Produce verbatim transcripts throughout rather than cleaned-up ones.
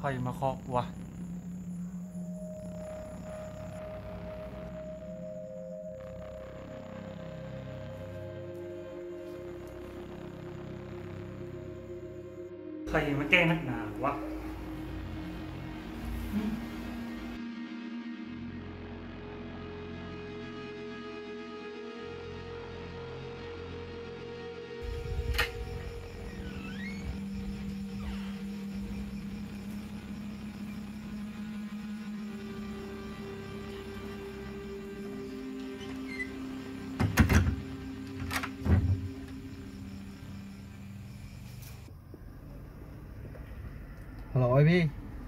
รมาเคาะวะใครมาแกล้งนักหนาวะฮัลโหลไอพี่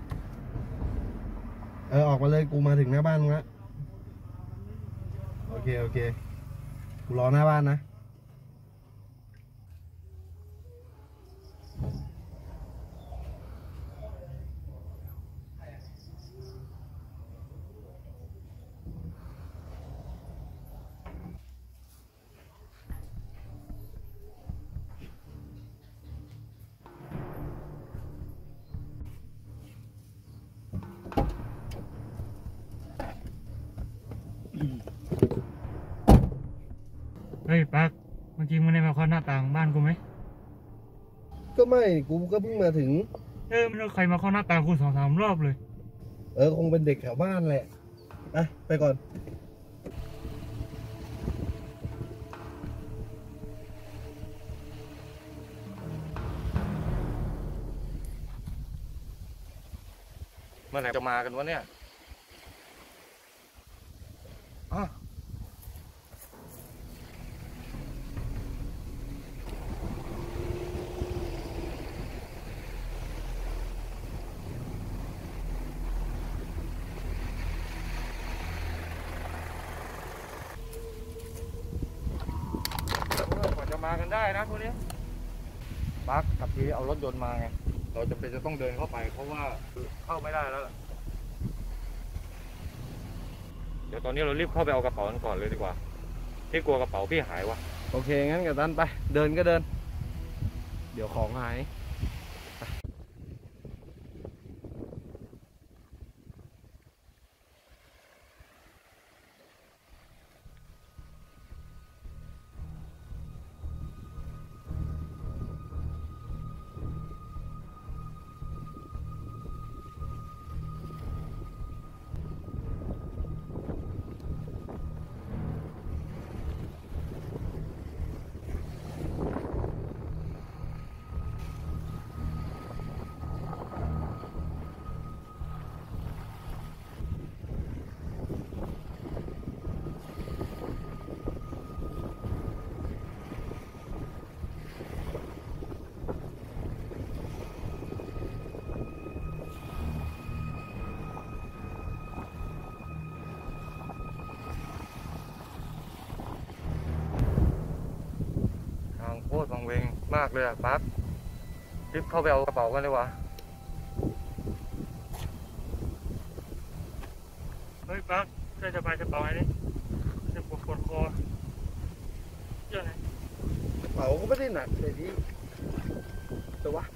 เออออกมาเลยกูมาถึงหน้าบ้านมึงละโอเคโอเคกูรอหน้าบ้านนะเฮ้ยปักเมื่อกี้มึงได้มาเคาะหน้าต่างบ้านกูไหมก็ไม่กูก็เพิ่งมาถึงเออมันใครมาเคาะหน้าต่างกูสองสามรอบเลยเออคงเป็นเด็กแถวบ้านแหละอ่ะไปก่อนเมื่อไหร่จะมากันวะเนี่ยอ๋อก่อนจะมากันได้นะพวกนี้บักกับพี่เอารถยนต์มาไงเราจะเป็นจะต้องเดินเข้าไปเพราะว่าเข้าไม่ได้แล้วเดี๋ยวตอนนี้เรารีบเข้าไปเอากระเป๋ากันก่อนเลยดีกว่าพี่กลัวกระเป๋าพี่หายวะโอเคงั้นกับตันไปเดินก็เดินเดี๋ยวของหายโคตรวังเวงมากเลยอะปั๊บรีบเข้าไปเอากระเป๋ากันเลยวะเฮ้ยปักช่วยสบายกระเป๋าไอ้นี่จะปวดปวดคอเยอะไงกระเป๋าก็ไม่ได้หนักเลยพี่แต่วะ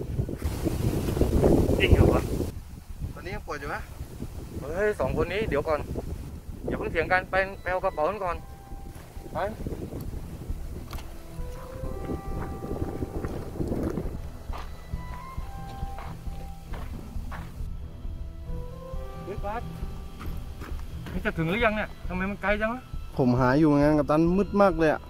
จริงเหรอวะตอนนี้ยังปวดอยู่ไหมเฮ้ยสองคนนี้เดี๋ยวก่อนอย่าเพิ่งเถียงกันไปไปเอากระเป๋ากันก่อนไปปั๊บนี่จะถึงหรือยังเนี่ยทำไมมันไกลจังวะผมหาอยู่งานกับตันมืดมากเลยอ่ะ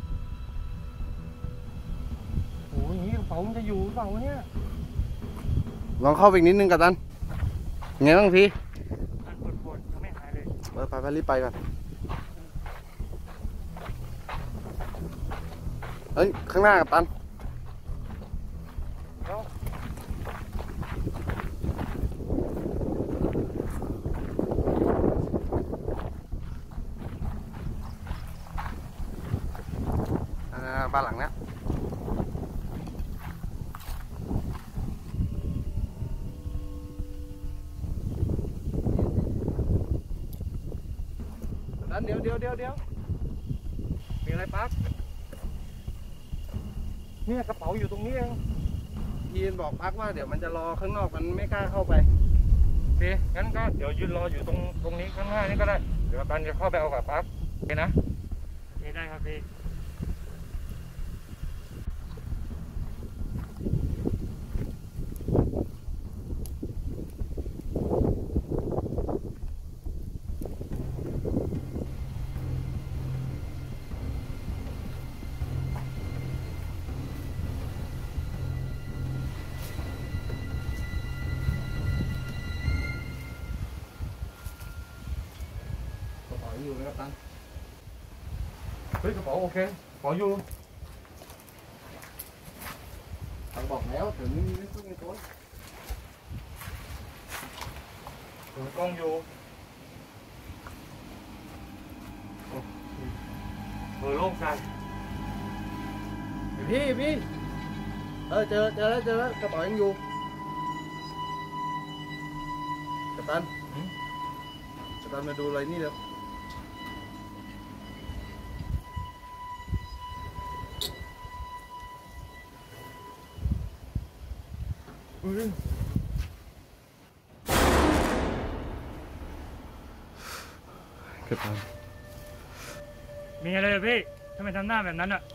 โอ้ยนี่กระเป๋ามันจะอยู่หรือเปล่าเนี่ยลองเข้าไปอีกนิดนึงกับตันไงบ้างพี่มันปวดปวดยังไม่หายเลยเออไปไปรีบไปก่อนเฮ้ยข้างหน้ากับตันบ้านหลังนี้ด้านเดี๋ยวเดี๋ยวเดี๋ยวเดี๋ยวมีอะไรปั๊บเนี่ยกระเป๋าอยู่ตรงนี้เองพีนบอกพักว่าเดี๋ยวมันจะรอข้างนอกมันไม่กล้าเข้าไปโอเคงั้นก็เดี๋ยวยืนรออยู่ตรงตรงนี้ข้างหน้านี่ก็ได้เดี๋ยวกันจะเข้าไปเอากับปั๊บโอเคนะโอเคได้ครับพี่อยู่นะครับตันเฮ้ยกระเป๋าโอเคขออยู่ตังบอกแล้วถึงนี่ไม่ต้องในตัวถึงกล้องอยู่เออโล่งใจพี่พี่เออเจอเจอแล้วเจอแล้วกระเป๋ายังอยู่กัปตันกัปตันมาดูอะไรนี่เดี๋ยวกัปตันมีอะไรเหรอพี่ทำไมทำหน้าแบบนั้นอ่ะ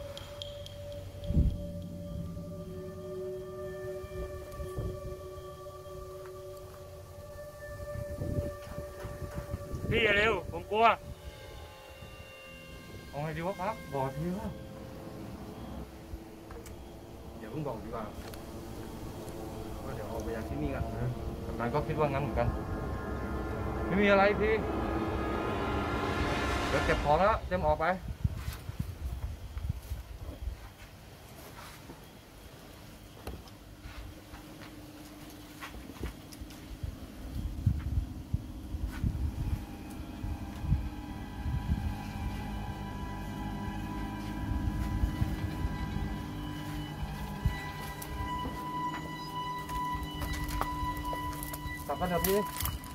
พี่อย่าเร็วผมกลัวเอาไงดีวะพักบอกทีว่าเดี๋ยวเพิ่งบอกดีกว่าว่าเดี๋ยวออกไปจากที่นี่กันนะกำนันก็คิดว่างั้นเหมือนกันไม่มีอะไรพี่เดี๋ยวเก็บของแล้วเตรียมออกไปกลับกันเถอะพี่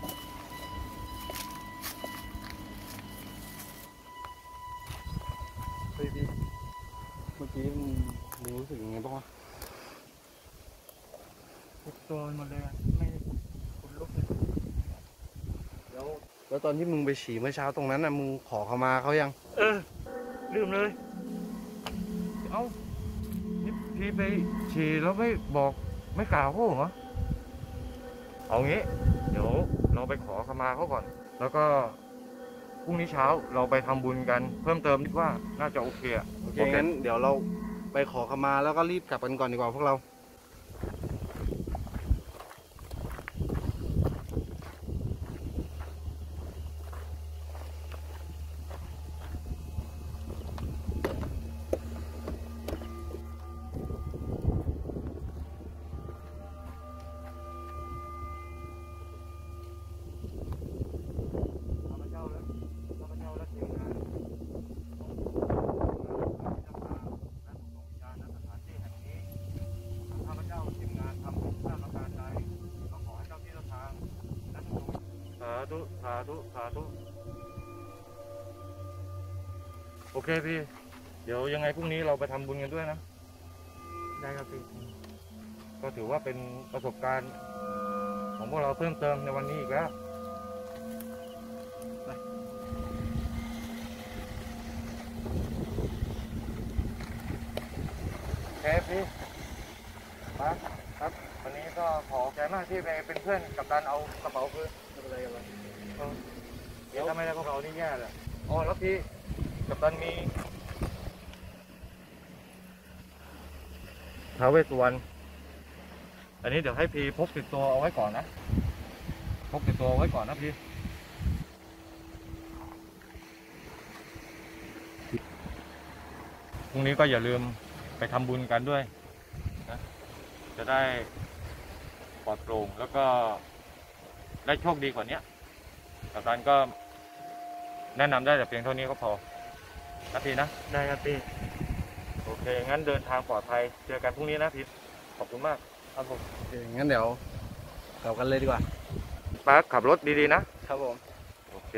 เฮ้ยพี่เมื่อกี้มึงรู้สึกยังไงบ้างวะปวดตัวหมดเลยอะไม่ขนลุกเลยแล้วแล้วตอนที่มึงไปฉี่เมื่อเช้าตรงนั้นน่ะมึงขอเขามาเขายังเออลืมเลยเอ้านี่พี่ไปฉี่แล้วไม่บอกไม่กล่าวเขาเหรอเอางี้เดี๋ยวเราไปขอขมาเขาก่อนแล้วก็พรุ่งนี้เช้าเราไปทำบุญกันเพิ่มเติมคิดว่าน่าจะโอเคอะโอเคงั้นเดี๋ยวเราไปขอขมาแล้วก็รีบกลับกันก่อนดีกว่าพวกเราสาธุสาธุสาธุโอเคพี่เดี๋ยวยังไงพรุ่งนี้เราไปทำบุญกันด้วยนะได้ครับพี่ก็ถือว่าเป็นประสบการณ์ของพวกเราเพิ่มเติมในวันนี้อีกแล้วโอเคพี่มาครับวันนี้ก็ขอใจมากที่ไปเป็นเพื่อนกับการเอากระเป๋าคืนไม่เป็นไรกันเลยเดี๋ยวถ้าไม่ได้กระเป๋านี่แย่เลยอ๋อแล้วพี่กับตันมีท้าวเวสสุวรรณอันนี้เดี๋ยวให้พี่พกติดตัวเอาไว้ก่อนนะพกติดตัวไว้ก่อนนะพี่พรุ่งนี้ก็อย่าลืมไปทำบุญกันด้วยนะจะได้ปลอดโปร่งแล้วก็ได้โชคดีกว่านี้กัปตันก็แนะนำได้แต่เพียงเท่านี้ก็พอนะพี่นะได้ครับพี่โอเคงั้นเดินทางปลอดภัยเจอกันพรุ่งนี้นะพี่ขอบคุณมากครับผมโอเคงั้นเดี๋ยวกลับกันเลยดีกว่าป้าขับรถดีๆนะครับผมโอเค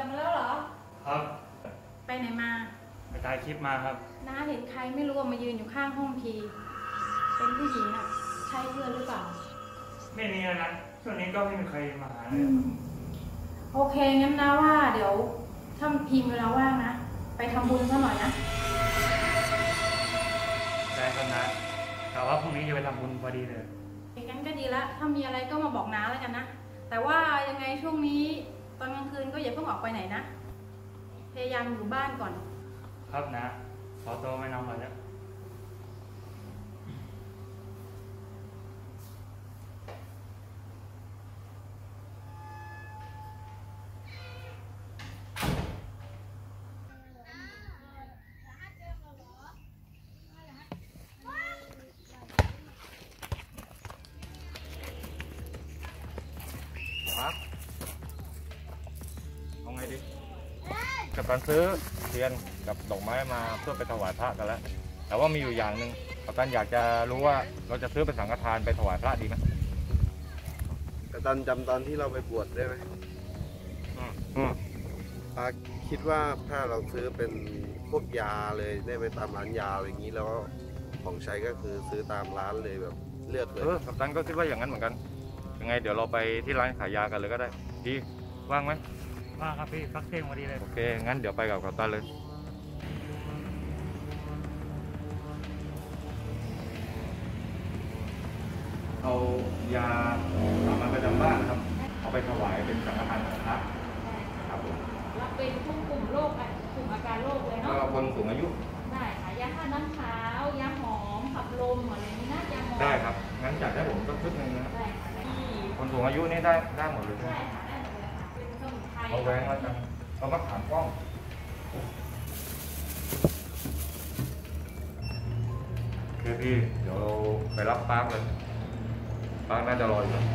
บมาแล้วเหรอครับไปไหนมาไปถ่ายคลิปมาครับน้าเห็นใครไม่รู้มายืนอยู่ข้างห้องพีเป็นผู้หญิงอ่ะใช่เพื่อนหรือเปล่าไม่มีนะช่วงนี้ก็ไม่มีใครมาหาเลยโอเคงั้นนะว่าเดี๋ยวถ้าพีมีเวลาว่างนะไปทำบุญซะหน่อยนะได้ครับนะแต่ว่าพรุ่งนี้จะไปทำบุญพอดีเลยงั้นก็ดีละถ้ามีอะไรก็มาบอกน้าแล้วกันนะแต่ว่ายังไงช่วงนี้ตอนกลางคืนก็อย่าเพิ่งออกไปไหนนะพยายามอยู่บ้านก่อนครับนะขอตัวไม่นอนก่อนนะเอาไงดีกับการซื้อเทียนกับดอกไม้มาเพื่อไปถวายพระกันแล้วแต่ว่ามีอยู่อย่างหนึ่งกับการอยากจะรู้ว่าเราจะซื้อเป็นสังฆทานไปถวายพระดีไหมแต่ตอนจำตอนที่เราไปบวชได้ไหมอืมอืมป้าคิดว่าถ้าเราซื้อเป็นพวกยาเลยได้ไปตามร้านยาอะไรอย่างนี้แล้วของใช้ก็คือซื้อตามร้านเลยแบบเลือกเลยเออกับตันก็คิดว่าอย่างนั้นเหมือนกันยังไงเดี๋ยวเราไปที่ร้านขายยากันเลยก็ได้ดีว่างไหมว่างครับพี่พักเที่ยงพอดีเลยโอเคงั้นเดี๋ยวไปกับกับตันเลยเอายาสามัญประจำบ้านครับเอาไปถวายเป็นสังฆทานของพระครับผมรับเป็นทุกกลุ่มโรคกลุ่มอาการโรคเลยเนาะก็คนสูงอายุได้ค่ะยาฆ่าน้ำขาวยาหอมขับลมอะไรนี้นะยาหอมได้ครับงั้นจัดให้ผมสักชุดหนึ่งนะได้ค่ะคนสูงอายุนี่ได้ได้หมดเลยใช่ไหมได้ค่ะได้หมดเลยค่ะเป็นสมุนไพรเอาแหวนแล้วกันเอามะขามป้อมคือพี่เดี๋ยวเราไปรับปาร์คเลยปาร์คน่าจะรออยู่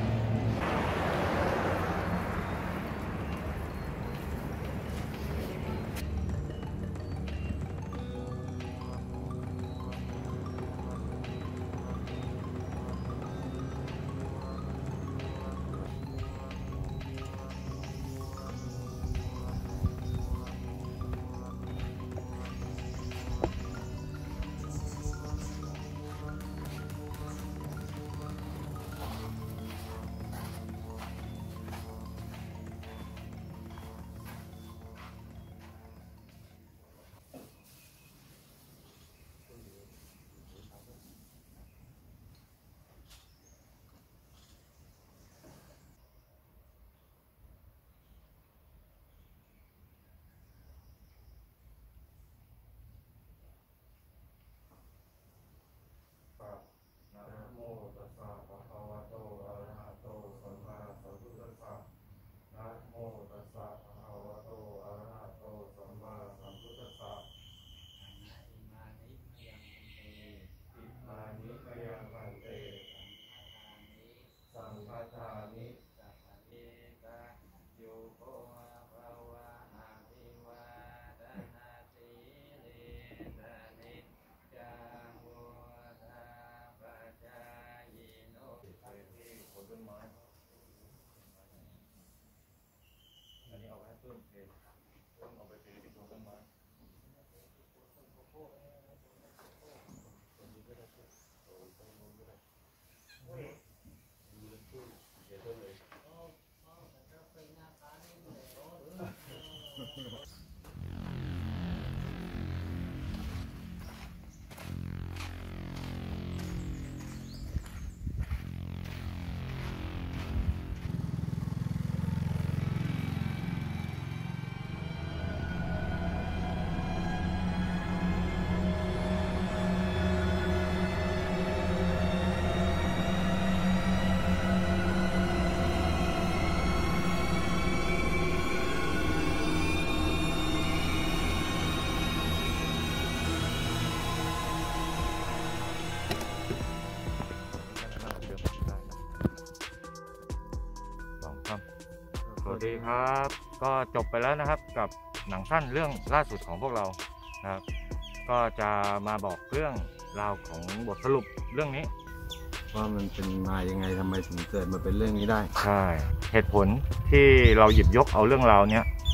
สวัสดีครับก็จบไปแล้วนะครับกับหนังสั้นเรื่องล่าสุดของพวกเรานะครับก็จะมาบอกเรื่องราวของบทสรุปเรื่องนี้ว่ามันเป็นมายังไงทำไมถึงเกิดมาเป็นเรื่องนี้ได้ใช่เหตุผลที่เราหยิบยกเอาเรื่องราวเนี้ย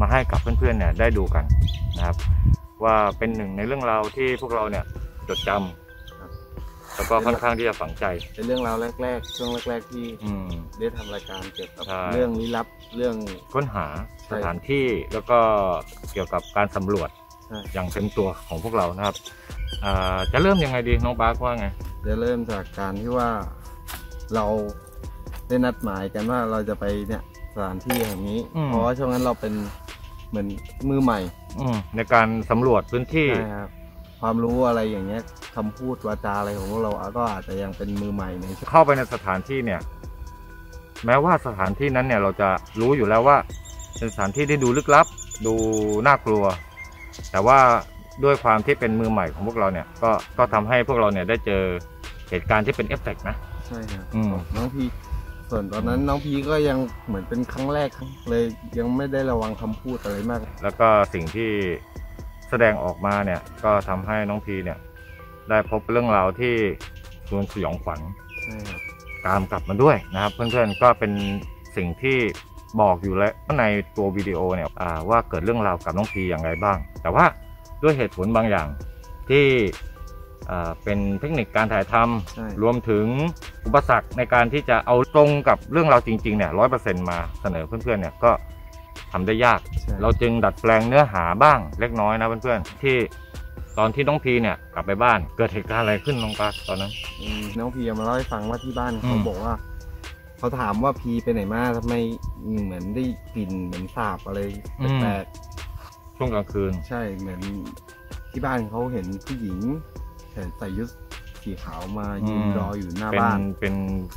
มาให้กับเพื่อนๆเนี่ยได้ดูกันนะครับว่าเป็นหนึ่งในเรื่องราวที่พวกเราเนี่ยจดจำแล้วก็ค่อนข้างที่จะฝังใจเป็นเรื่องราวแรกๆช่วงแรกๆที่ได้ทำรายการเกี่ยวกับเรื่องลี้ลับเรื่องค้นหาสถานที่แล้วก็เกี่ยวกับการสำรวจอย่างเต็มตัวของพวกเรานะครับจะเริ่มยังไงดีน้องปาร์คว่าไงจะเริ่มจากการที่ว่าเราได้นัดหมายกันว่าเราจะไปเนี่ยสถานที่แห่งนี้เพราะว่าช่วงนั้นเราเป็นเหมือนมือใหม่ในการสำรวจพื้นที่ครับความรู้อะไรอย่างเงี้ยคำพูดวาจาอะไรของพวกเราก็อาจจะยังเป็นมือใหม่ในเข้าไปในสถานที่เนี่ยแม้ว่าสถานที่นั้นเนี่ยเราจะรู้อยู่แล้วว่าเป็นสถานที่ที่ดูลึกลับดูน่ากลัวแต่ว่าด้วยความที่เป็นมือใหม่ของพวกเราเนี่ยก็ก็ทำให้พวกเราเนี่ยได้เจอเหตุการณ์ที่เป็นเอฟเฟกต์นะใช่ครับน้องพีส่วนตอนนั้นน้องพีก็ยังเหมือนเป็นครั้งแรกเลยยังไม่ได้ระวังคำพูดอะไรมากแล้วก็สิ่งที่แสดงออกมาเนี่ยก็ทำให้น้องพีเนี่ยได้พบเรื่องราวที่ชวนสยองขวัญตามกลับมาด้วยนะครับเพื่อนๆก็เป็นสิ่งที่บอกอยู่แล้วในตัววิดีโอเนี่ยว่าเกิดเรื่องราวกับน้องพีอย่างไรบ้างแต่ว่าด้วยเหตุผลบางอย่างที่เป็นเทคนิคการถ่ายทำรวมถึงอุปสรรคในการที่จะเอาตรงกับเรื่องราวจริงๆเนี่ยร้อยเปอร์เซ็นต์มาเสนอเพื่อนๆเนี่ยก็ทำได้ยากเราจึงดัดแปลงเนื้อหาบ้างเล็กน้อยนะเพื่อนๆที่ตอนที่น้องพีเนี่ยกลับไปบ้านเกิดเหตุการณ์อะไรขึ้นน้องปาร์คตอนนั้นน้องพีมาเล่าให้ฟังว่าที่บ้านเขาบอกว่าเขาถามว่าพีไปไหนมาทำไมเหมือนได้กลิ่นเหมือนสาบอะไรแปลกๆช่วงกลางคืนใช่เหมือนที่บ้านเขาเห็นผู้หญิงใส่ยุทธสีขาวมายืนรออยู่หน้าบ้านเป็น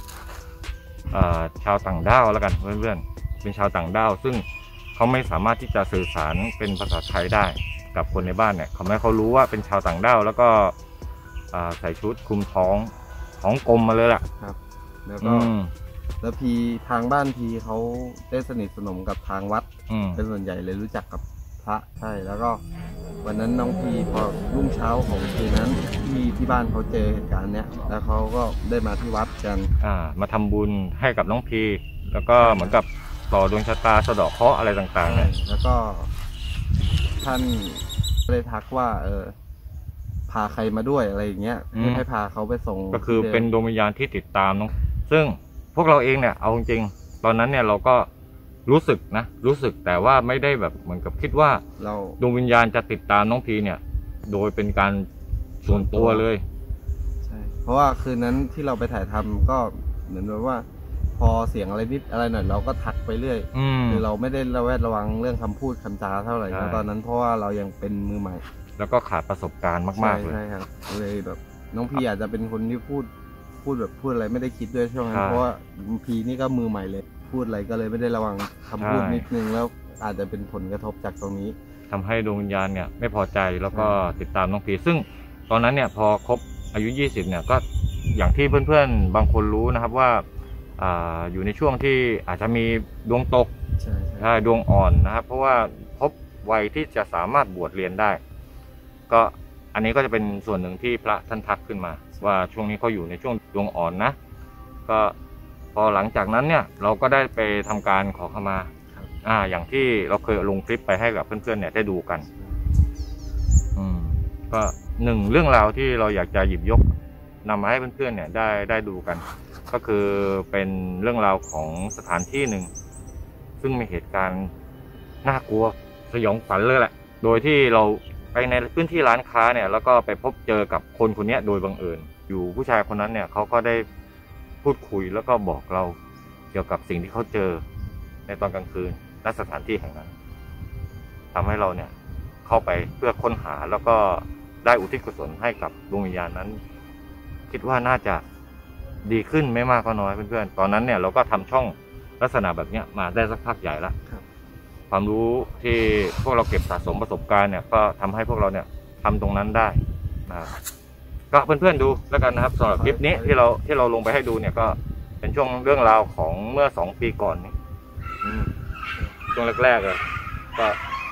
ชาวต่างด้าวแล้วกันเพื่อนๆเป็นชาวต่างด้าวซึ่งเขาไม่สามารถที่จะสื่อสารเป็นภาษาไทยได้กับคนในบ้านเนี่ยเขาไม่เขารู้ว่าเป็นชาวต่างด้าวแล้วก็ใส่ชุดคลุมท้องท้องกลมมาเลยล่ะครับแล้วก็แล้วพีทางบ้านพีเขาได้สนิทสนมกับทางวัดเป็นส่วนใหญ่เลยรู้จักกับพระใช่แล้วก็วันนั้นน้องพีพอรุ่งเช้าของคืนนั้นที่ที่บ้านเขาเจอเหตุการณ์เนี้ยแล้วเขาก็ได้มาที่วัดกันอ่ามาทำบุญให้กับน้องพีแล้วก็เหมือนกับต่อดวงชะตาสะเดาะเคราะห์อะไรต่างๆเนี่ยแล้วก็ท่านได้ทักว่าเออพาใครมาด้วยอะไรอย่างเงี้ยให้พาเขาไปส่งก็คือเป็นดวงวิญญาณที่ติดตามน้องซึ่งพวกเราเองเนี่ยเอาจริงๆตอนนั้นเนี่ยเราก็รู้สึกนะรู้สึกแต่ว่าไม่ได้แบบเหมือนกับคิดว่าเราดวงวิญญาณจะติดตามน้องพีเนี่ยโดยเป็นการส่วนตัวเลยใช่เพราะว่าคืนนั้นที่เราไปถ่ายทำก็เหมือนแบบว่าพอเสียงอะไรนิดอะไรหน่อยเราก็ทักไปเรื่อยคือเราไม่ได้ระแวดระวังเรื่องคำพูดคำจาเท่าไหร่ตอนนั้นเพราะว่าเรายังเป็นมือใหม่แล้วก็ขาดประสบการณ์มากๆเลยใช่ครับเลยแบบน้องพีอาจจะเป็นคนที่พูดพูดแบบพูดอะไรไม่ได้คิดด้วยช่วงนั้นเพราะว่าพีนี่ก็มือใหม่เลยพูดอะไรก็เลยไม่ได้ระวังคำพูดนิดนึงแล้วอาจจะเป็นผลกระทบจากตรงนี้ทำให้ดวงวิญญาณเนี่ยไม่พอใจแล้วก็ติดตามน้องพีซึ่งตอนนั้นเนี่ยพอครบอายุยี่สิบเนี่ยก็อย่างที่เพื่อนๆบางคนรู้นะครับว่าอ่าอยู่ในช่วงที่อาจจะมีดวงตกใช่ใช่ดวงอ่อนนะครับเพราะว่าพบวัยที่จะสามารถบวชเรียนได้ก็อันนี้ก็จะเป็นส่วนหนึ่งที่พระท่านทักขึ้นมาว่าช่วงนี้เขาอยู่ในช่วงดวงอ่อนนะก็พอหลังจากนั้นเนี่ยเราก็ได้ไปทำการขอขมาอ่าอย่างที่เราเคยลงคลิปไปให้กับเพื่อนๆเนี่ยได้ดูกันอืมก็หนึ่งเรื่องราวที่เราอยากจะหยิบยกนำมาให้เพื่อนๆเนี่ยได้ได้ดูกันก็คือเป็นเรื่องราวของสถานที่หนึ่งซึ่งมีเหตุการณ์น่ากลัวสยองขวัญเลยแหละโดยที่เราไปในพื้นที่ร้านค้าเนี่ยแล้วก็ไปพบเจอกับคนคนนี้โดยบังเอิญอยู่ผู้ชายคนนั้นเนี่ยเขาก็ได้พูดคุยแล้วก็บอกเราเกี่ยวกับสิ่งที่เขาเจอในตอนกลางคืนณสถานที่แห่งนั้นทำให้เราเนี่ยเข้าไปเพื่อค้นหาแล้วก็ได้อุทิศกุศลให้กับดวงวิญญาณนั้นคิดว่าน่าจะดีขึ้นไม่มากก็น้อยเพื่อนๆตอนนั้นเนี่ยเราก็ทำช่องลักษณะแบบนี้มาได้สักพักใหญ่แล้วความรู้ที่พวกเราเก็บสะสมประสบการณ์เนี่ยก็ทำให้พวกเราเนี่ยทำตรงนั้นได้นะครับก็เพื่อนๆดูแล้วกันนะครับสำหรับคลิปนี้ที่เราที่เราลงไปให้ดูเนี่ยก็เป็นช่วงเรื่องราวของเมื่อสองปีก่อนนี้ช่วงแรกๆเลยก็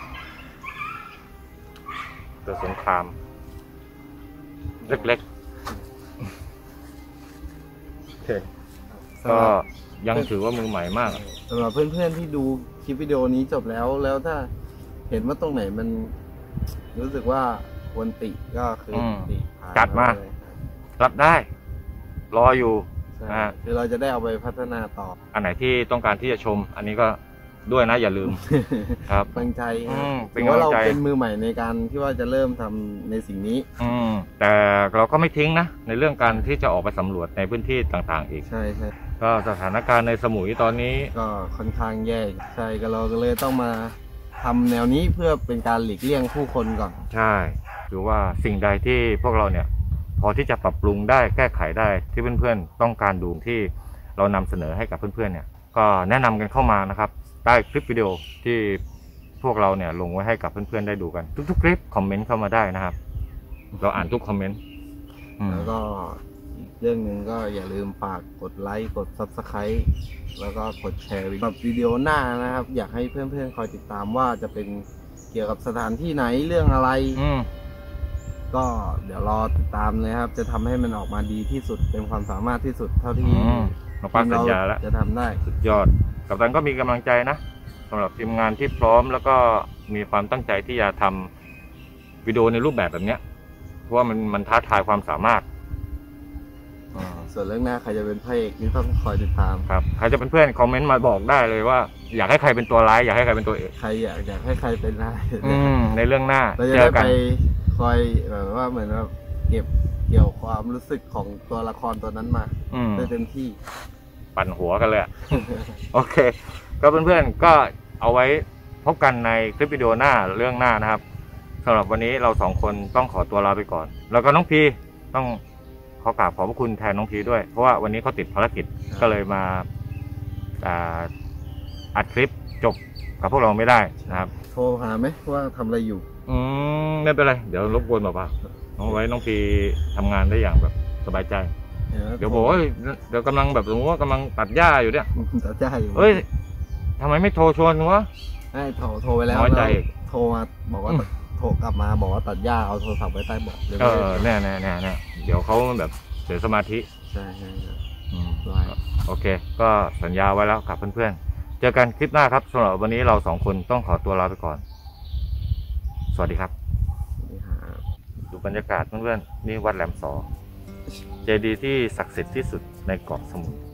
เกิดสงครามเล็กๆก็ยังถือว่ามือใหม่มากสำหรับเพื่อนๆที่ดูคลิปวิดีโอนี้จบแล้วแล้วถ้าเห็นว่าตรงไหนมันรู้สึกว่าควรติก็คืออมติผ่นจัดมาเลยครับรับได้ รออยู่ใช่อ่าคือเราจะได้เอาไปพัฒนาต่ออันไหนที่ต้องการที่จะชม อันนี้ก็ด้วยนะอย่าลืม ครับตั้งใจคอืรับมเป็นถือว่าเรากำลังใจเป็นมือใหม่ในการที่ว่าจะเริ่มทำในสิ่งนี้อืมแต่เราก็ไม่ทิ้งนะ ในเรื่องการที่จะออกไปสำรวจในพื้นที่ต่างๆ อีกใช่ใช่ก็สถานการณ์ในสมุยตอนนี้ก็ค่อนข้างแย่ใช่ก็เราก็เลยต้องมาทำแนวนี้เพื่อเป็นการหลีกเลี่ยงผู้คนก่อนใช่คือว่าสิ่งใดที่พวกเราเนี่ย พอที่จะปรับปรุงได้แก้ไขได้ที่เพื่อนๆต้องการดูที่เรานำเสนอให้กับเพื่อนๆเนี่ย ก็แนะนำกันเข้ามานะครับใต้คลิปวิดีโอที่พวกเราเนี่ยลงไว้ให้กับเพื่อนๆได้ดูกันทุกๆคลิปคอมเมนต์เข้ามาได้นะครับ เราอ่านทุกคอมเมนต์อืมแล้วก็อีกเรื่องหนึ่งก็อย่าลืมฝากกดไลค์กด ซับสไครบ์ แล้วก็กดแชร์แบบวิดีโอหน้านะครับ อยากให้เพื่อนๆคอยติดตามว่าจะเป็นเกี่ยวกับสถานที่ไหนเรื่องอะไรอืมก็เดี๋ยวรอติดตามเลยครับ จะทำให้มันออกมาดีที่สุดเป็นความสามารถที่สุดเท่าที่อืมน้องป้าสัญญาแล้วจะทำได้สุดยอดกัปตันก็มีกำลังใจนะสำหรับทีมงานที่พร้อมแล้วก็มีความตั้งใจที่จะทำวิดีโอในรูปแบบแบบเนี้ยเพราะว่ามันมันท้าทายความสามารถส่วนเรื่องหน้าใครจะเป็นพระเอกนี่ต้องคอยติดตามครับใครจะเป็นเพื่อนคอมเมนต์มาบอกได้เลยว่าอยากให้ใครเป็นตัวร้ายอยากให้ใครเป็นตัวเอกใครอยากอยากให้ใครเป็นอะไรอืมในเรื่องหน้าเราจะเจได้อกัไปนคอยแบบว่าเหมือนว่าเก็บเกี่ยวความรู้สึกของตัวละครตัวนั้นมาอืมได้เต็มที่ปั่นหัวกันเลยอะ โอเค ก็เพื่อนๆก็เอาไว้พบกันในคลิปวิดีโอหน้าเรื่องหน้านะครับสำหรับวันนี้เราสองคนต้องขอตัวลาไปก่อน แล้วก็น้องพีต้องขอกราบขอบพระคุณแทนน้องพีด้วย เพราะว่าวันนี้เขาติดภารกิจครับก็เลยมาอ่าอัดคลิปจบกับพวกเราไม่ได้นะครับโทรหาไหมว่าทำอะไรอยู่อืมไม่เป็นไรเดี๋ยวรบกวนเปล่าๆน้องไว้น้องพีทำงานได้อย่างแบบสบายใจ เดี๋ยวบอกว่าเฮ้ยเดี๋ยวกำลังแบบสมมติว่ากำลังตัดหญ้าอยู่เนี่ยตัดใจอยู่เอ้ยทำไมไม่โทรชวนวะให้โทรโทรไปแล้วน้อยใจแล้วโทรมาบอกว่าอืมโทรกลับมาบอกว่าตัดหญ้าเอาโทรศัพท์ไว้ใต้เบาะเลยเอไม่ได้อแน่แน่แน่แน่เดี๋ยวเขาแบบเสียสมาธิใช่ใช่ใช่อืมได้โอเค ก็สัญญาไว้แล้วกับเพื่อนๆ เจอกันคลิปหน้าครับสำหรับวันนี้เราสองคนต้องขอตัวลาไปก่อน สวัสดีครับนี่ฮะดูบรรยากาศเพื่อนๆ นี่วัดแหลมสอ เจดีย์ที่ศักดิ์สิทธิ์ที่สุดในเกาะสมุย